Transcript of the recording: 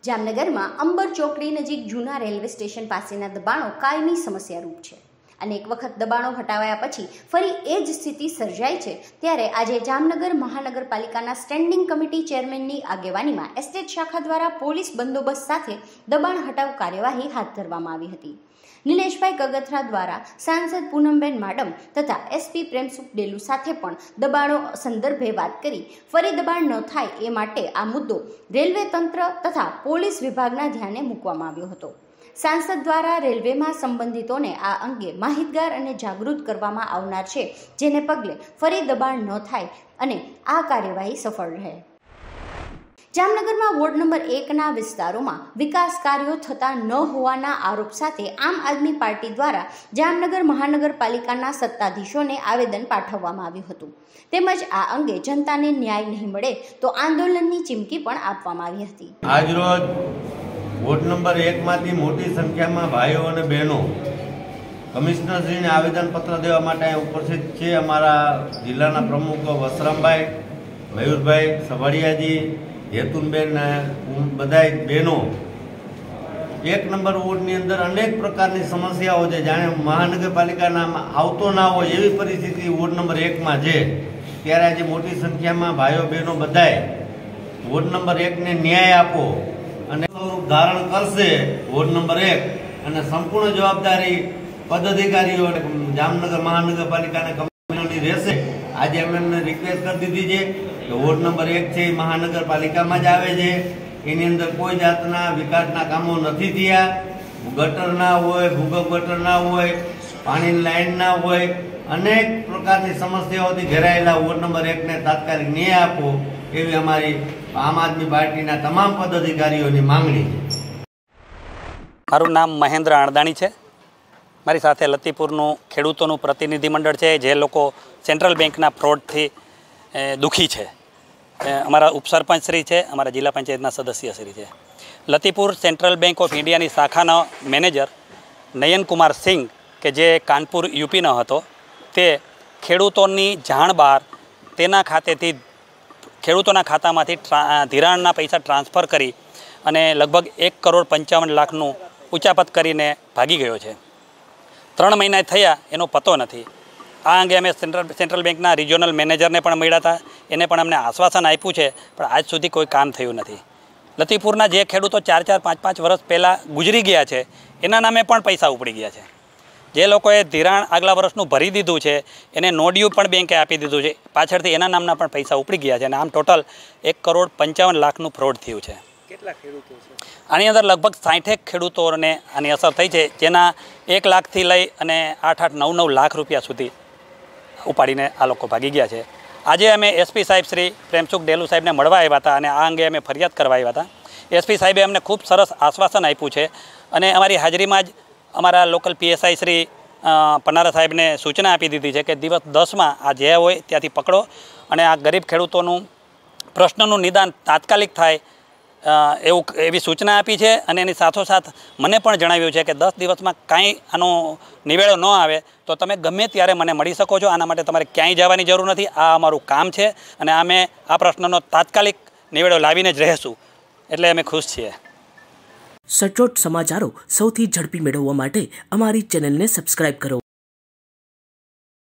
जामनगर में अंबर चौकड़ी नजीक जूना रेलवे स्टेशन पासेना दबाणों कायमी समस्यारूप है। अनेक वखत दबाणों हटाव्या पछी फरी ए ज स्थिति सर्जाई है। त्यारे आजे जामनगर महानगरपालिकाना स्टेन्डिंग कमिटी चेरमेननी आगेवानीमां एस्टेट शाखा द्वारा पोलीस बंदोबस्त साथे दबाण हटाव कार्यवाही हाथ धरवामां आवी हती। नीलेशभाई कगथरा द्वारा सांसद पूनमबेन माडम तथा एसपी प्रेमसुख डेलू साथे पण दबाणों संदर्भे बात करी फरी दबाण न थाय ए माटे आ मुद्दो रेलवे तंत्र तथा पोलीस विभागना ध्याने मूकवामां आव्यो हतो। सांसद द्वारा रेलवे में संबंधितों ने आ अंगे माहितगार अने जागृत करवामां आवनार छे, जेने पगले फरी दबाण न थाय अने आ कार्यवाही सफल रहे। जामनगर में वोर्ड नंबर 1 ना विस्तारों में विकास कार्यों थता न होवाना आरोप साथे आम आदमी पार्टी द्वारा जामनगर महानगरपालिकाना सत्ताधीशों ने आवेदन पाठववामां आव्युं हतुं। तेमज आ अंगे जनताने न्याय नहीं मळे तो आंदोलननी चीमकी पण आपवामां आवी हती। आज रोज वोर्ड नंबर 1 मांथी मोटी संख्या में भाईओ और बहनों कमिश्नरश्री ने आवेदन पत्र देवा माटे उपस्थित छे। अमारा जिल्लाना प्रमुख वसरामभाई, मयूरभाई, सवाड़ियाजी, हेतुनबेन, बधाई बहनों 1 नंबर वोर्डनी अंदर अनेक प्रकारनी समस्याओं है। जाने महानगरपालिका आवतो ना हो एवी परिस्थिति वोर्ड नंबर 1 में है। त्यारे आज मोटी संख्या में भाईओ बहनों बधाए वोर्ड नंबर 1 ने न्याय आपो अने स्वरूप धारण करशे। वोर्ड नंबर 1 अने संपूर्ण जवाबदारी पदाधिकारीओ जामनगर महानगरपालिका कमिशनरनी रहेशे। आज एमने रिक्वेस्ट कर दीधी है कि वोर्ड नंबर 1 छे महानगरपालिका में ज आवे छे। एनी अंदर कोई जातना विकासना कामों नथी थया। गटर ना होय, भूगर्भ गटर ना होय, पानी लाइन ना होय, अनेक प्रकारनी समस्याओथी घेरायेला वोर्ड नंबर 1 ने तात्कालिक न्याय आपो एवी अमारी आम आदमी पार्टीना तमाम पदाधिकारीओनी मांगणी छे। मारुं नाम महेन्द्र अणदाणी छे। मारी साथे लतीपुरनुं खेडूतोनुं प्रतिनिधि मंडळ छे, जे लोको सेंट्रल बेंकना फ्रॉडथी दुखी है। अमरा उपसरपंच श्री है, अमरा जिला पंचायतना सदस्य श्री है। Latipur Central Bank of India की शाखाना manager Nayan Kumar Singh K J Kanpur UP न हतो ते खेडूतोनी जाण बार तेना खातेथी खेडूतोना खातामांथी धिराणना पैसा ट्रांसफर करी अने लगभग 1,55,00,000 उचापत करीने भागी गयो छे। 3 महीना थया एनो पतो नथी। आ अंगे अमे सेंट्रल बेंकना रिजनल मैनेजर ने पण मळ्या हता। एने पण अमने आश्वासन आप्युं छे, पण आज सुधी कोई काम थयुं नथी। लतीपुरना जे खेडूतो 4-4, 5-5 वर्ष पहला गुजरी गया है एना नामे पण पैसा उपड़ी गया है। जे लोकोए धिराण आगला वर्षनुं भरी दीधुं छे एने नो ड्यू पण बेंके आपी दीधुं छे, पाछळथी एना नामना पण पैसा उपड़ी गया है। आम टोटल 1,55,00,000 फ्रॉड थयुं छे। केटला खेडूतो छे? आनी अंदर लगभग 60 खेडूतोने आनी असर थई छे, जेना 1 लाख थी लई अने 8-8, 9-9 लाख रुपया सुधी उपाड़ीने आ लोको भागी गया है। आज अमे एसपी साहेब श्री प्रेमसुख डेलू साहेब ने मळवा आव्या हता अने आ अंगे अमे फरियाद करवा आव्या हता। एसपी साहेबे अमने खूब सरस आश्वासन आप्युं छे अने अमारी हाजरीमां ज अमारा लोकल पीएसआई श्री पन्नारा साहेब ने सूचना आपी दीधी है कि दिवस 10 में आ जे होय त्याथी पकड़ो अने आ गरीब खेडूतोनुं प्रश्ननुं निदान तात्कालिक थाय एवी सूचना आपी है। अने एनी साथोसाथ मने पण जणाव्युं छे कि 10 दिवस में कांई आनो निवेड़ो न आवे तो तमे गमे त्यारे मने मळी शको छो। आना माटे तमारे क्यांय जवानी जरूर नथी। आ अमारुं काम छे अने अमे आ प्रश्ननो तात्कालिक निवेड़ो लावीने ज रहेशुं, एटले अमे खुश छीए। सचोट समाचारों सौथी झड़पी मेळववा माटे अमारी चेनलने सब्सक्राइब करो।